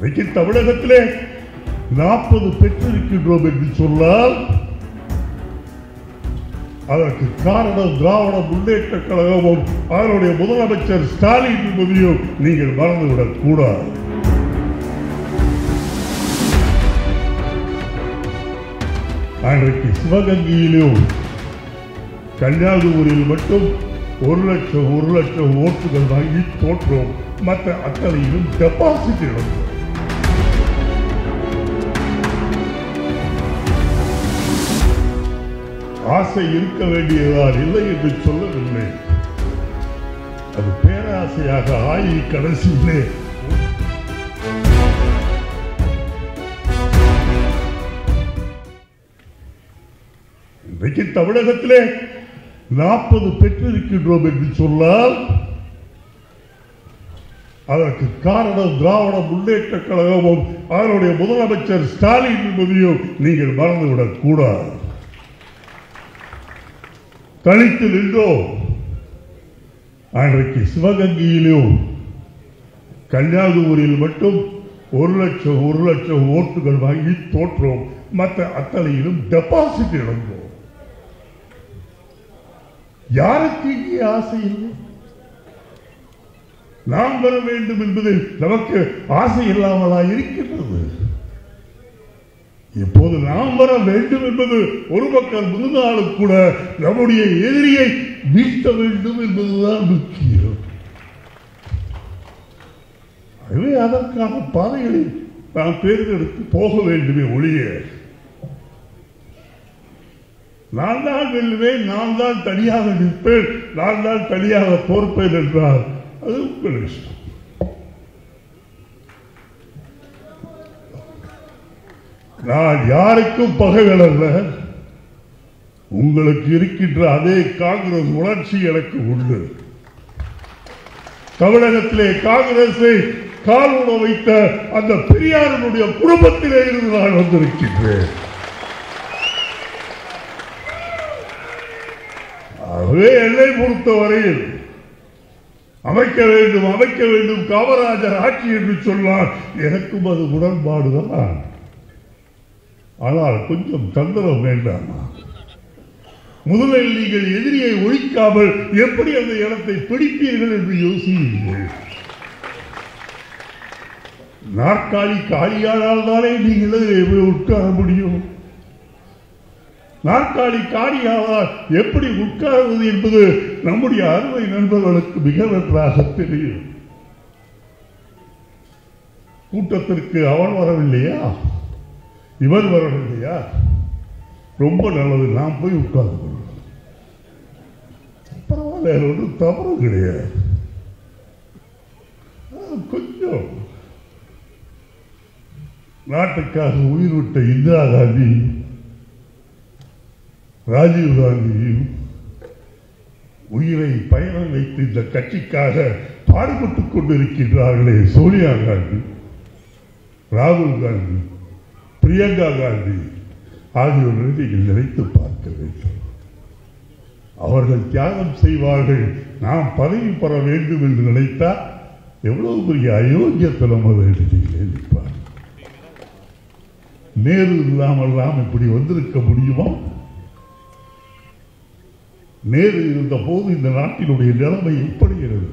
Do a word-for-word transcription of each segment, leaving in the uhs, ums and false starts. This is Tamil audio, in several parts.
இன்றைக்கு தமிழகத்திலே நாற்பது பெற்றிருக்கின்றோம் என்று சொன்னால் அதற்கு காரணம் திராவிட முன்னேற்ற கழகமும் அதனுடைய முதலமைச்சர் ஸ்டாலின் என்பதையும் நீங்கள் மறந்துவிடக் கூடாது. அன்றைக்கு சிவகங்கையிலும் கன்னியாகுமரியில் மட்டும் ஒரு லட்சம் ஒரு லட்சம் ஓட்டுகள் வாங்கி தோற்றோம். மற்ற அத்தனையிலும் டெபாசிட் இழந்தோம். ஆசை இருக்க வேண்டியதால் இல்லை என்று சொல்லவில்லை. அது பேராசையாக ஆகி கடைசியிலே இன்றைக்கு தமிழகத்திலே நாற்பது பெற்றிருக்கின்றோம் என்று சொன்னால் அதற்கு காரணம் திராவிட முன்னேற்ற கழகமும் அதனுடைய முதலமைச்சர் ஸ்டாலின் என்பதையும் நீங்கள் மறந்துவிடக் கூடாது. தனித்து நின்றோம். அன்றைக்கு சிவகங்கையிலும் கன்னியாகுமரியில் மட்டும் ஒரு லட்சம் ஒரு லட்சம் ஓட்டுகள் வாங்கி தோற்றோம். மற்ற அத்தனையிலும் டெபாசிட் இழந்தோம். யாருக்கு இங்கே ஆசை இல்லை? நாம் வர வேண்டும் என்பதில் நமக்கு ஆசை இல்லாமலா இருக்கின்றது? இப்போது நாம் வர வேண்டும் என்பது ஒரு பக்கம் இருந்தாலும் கூட நம்முடைய எதிரியை வீழ்த்த வேண்டும் என்பதுதான் முக்கியம். அதுவே அதற்கான பாதைகளில் நாம் தேர்ந்தெடுத்து போக வேண்டுமே ஒழிய நான் தான் வெல்லுவேன், நான் தான் தனியாக நிற்பேன், நான் தான் தனியாக தோற்பேன் என்றால் அது உங்கள் இஷ்டம். நான் யாருக்கும் பகைவன் அல்ல. உங்களுக்கு இருக்கின்ற அதே காங்கிரஸ் உணர்ச்சி எனக்கு உண்டு. தமிழகத்திலே காங்கிரஸை கால் உண வைத்த அந்த பெரியாரனுடைய குடும்பத்திலே இருந்து நான் வந்திருக்கின்றேன். ஆகவே என்னை பொறுத்தவரையில் அமைக்க வேண்டும் அமைக்க வேண்டும் காமராஜர் ஆட்சி என்று சொன்னால் எனக்கும் அது உடன்பாடுதான். ஆனால் கொஞ்சம் தந்திரம் வேண்டாமா? முதலில் நீங்கள் எதிரியை ஒழிக்காமல் எப்படி அந்த இடத்தை பிடிப்பீர்கள் என்று யோசியுங்கள். நாற்காலி காலியானால் தானே நீங்கள் உட்கார முடியும். நாற்காலி காலியானால் எப்படி உட்கார்வது என்பது நம்முடைய அருமை நண்பர்களுக்கு மிக நன்றாக தெரியும். கூட்டத்திற்கு அவன் வரவில்லையா, இவன் வரவில்லையா? ரொம்ப நல்லது, நாம் போய் உட்கார்ந்து கொள்ளலாம். பரவாயில்ல, ஒன்றும் தவறு கிடையாது. கொஞ்சம் நாட்டுக்காக உயிர் விட்ட இந்திரா காந்தி, ராஜீவ் காந்தியும் உயிரை பயணம் வைத்து இந்த கட்சிக்காக பாடுபட்டுக் கொண்டிருக்கின்றார்களே, சோனியா காந்தி, ராகுல் காந்தி, பிரியங்கா காந்தி ஆகியோரை நீங்கள் நினைத்து பார்க்க வேண்டும். அவர்கள் தியாகம் செய்வார்கள், நாம் பதவி பெற வேண்டும் என்று நினைத்தால் எவ்வளவு பெரிய அயோக்கியத்தனம் அதை நினைப்பார். நேரு இல்லாமல் நாம் இப்படி வந்திருக்க முடியுமா? நேரு இருந்த போது இந்த நாட்டினுடைய நிலைமை எப்படி இருந்தது?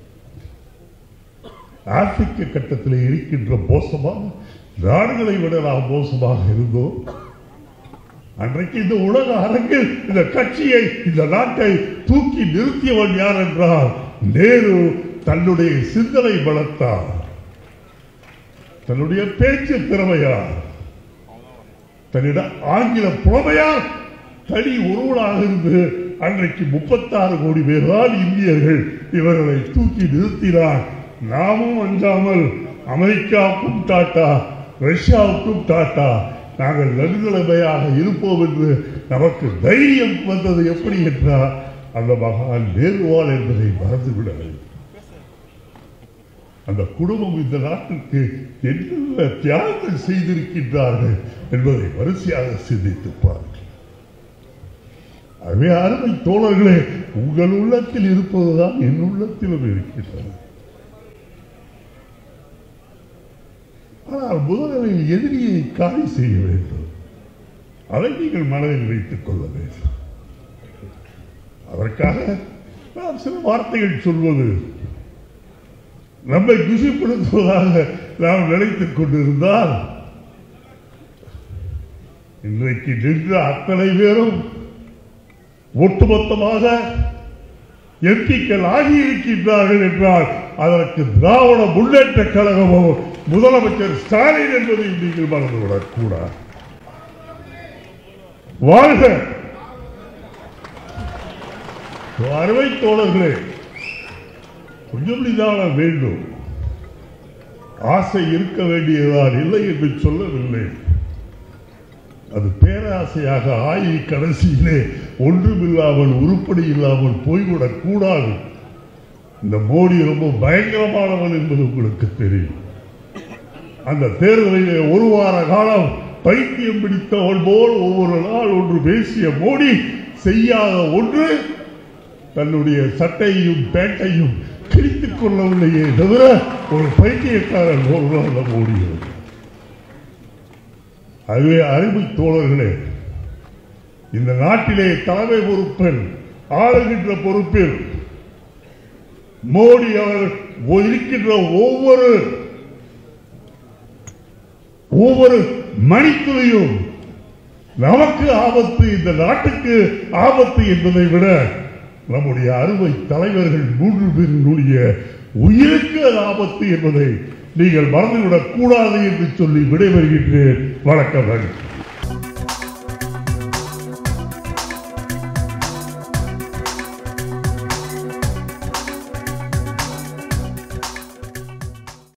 ஆப்பிரிக்க கட்டத்தில் இருக்கின்ற மோசமாக நாடுகளை விட நாம் மோசமாக இருந்தோம். அன்றைக்கு இந்த உலக அரங்கில் இந்த கட்சியை, இந்த நாட்டை தூக்கி நிறுத்தியவன் யார் என்றால் நேரு. தன்னுடைய சிந்தனை பலத்தார், தன்னுடைய பேச்சு திறமையார், தன்னிடம் ஆங்கில புலமையார் தனி ஒருவனாக இருந்து அன்றைக்கு முப்பத்தாறு கோடி பேர் தான் இந்தியர்கள் இவர்களை தூக்கி நிறுத்தினார். நாமும் அஞ்சாமல் அமெரிக்காவுக்கும் டாட்டா, ரஷ்யாவுக்கும் டாட்டா, நாங்கள் நடுநிலைமையாக இருப்போம் என்று நமக்கு தைரியம் வந்தது எப்படி என்றால் அந்த மகான் நேருவால் என்பதை மறந்துவிட வேண்டும். அந்த குடும்பம் இந்த நாட்டிற்கு என்னென்ன தியாகங்கள் செய்திருக்கின்றார்கள் என்பதை வரிசையாக சிந்தித்து பாருங்கள். அவை அருமை தோழர்களே, உங்கள் உள்ளத்தில் இருப்பதுதான் என் உள்ளத்திலும் இருக்கின்றது. ஆனால் முதலில் எதிரியை காலி செய்ய வேண்டும். அதை நீங்கள் மனதில் வைத்துக் கொள்ள வேண்டும். அதற்காக நாம் சில வார்த்தைகள் சொல்வது நம்மை குஷிப்படுத்துவதாக நாம் நினைத்துக் கொண்டிருந்தால் இன்றைக்கு நின்ற அத்தனை பேரும் ஒட்டுமொத்தமாக எம்பிக்கள் ஆகியிருக்கின்றார்கள் என்றால் அதற்கு திராவிட முன்னேற்ற கழகமோ முதலமைச்சர் ஸ்டாலின் என்பதை நீங்கள் மறந்துவிடக் கூடாது. வாழ்க அறுவை தோழர்களே, கொஞ்சம் நிதான வேண்டும். ஆசை இருக்க வேண்டியதான் இல்லை என்று சொல்லவில்லை. அது பேராசையாக ஆகி கடைசியிலே ஒன்றுமில்லாமல் உருப்படி இல்லாமல் போய்விடக் கூடாது. இந்த மோடி ரொம்ப பயங்கரமானவன் என்பது உங்களுக்கு தெரியும். அந்த தேர்தலிலே ஒரு வார காலம் பைத்தியம் பிடித்தவன் போல் ஒவ்வொரு நாள் ஒன்று பேசிய மோடி செய்யாத ஒன்று தன்னுடைய சட்டையும் பேட்டையும் கிழித்துக் கொள்ளவில்லையே தவிர ஒரு பைத்தியக்காரன் போல மோடியது. அதுவே அருமை தோழர்களே, இந்த நாட்டிலே தலைமை பொறுப்பில் ஆளுகின்ற பொறுப்பில் மோடி அவர் இருக்கின்ற ஒவ்வொரு ஒவ்வொரு மணித்துளியும் நமக்கு ஆபத்து, இந்த நாட்டுக்கு ஆபத்து என்பதை விட நம்முடைய அறுவை தலைவர்கள் மூன்று பேருடைய உயிருக்கு அது ஆபத்து என்பதை நீங்கள் மறந்துவிடக் கூடாது என்று சொல்லி விடைபெறுகின்றேன். வணக்கம்.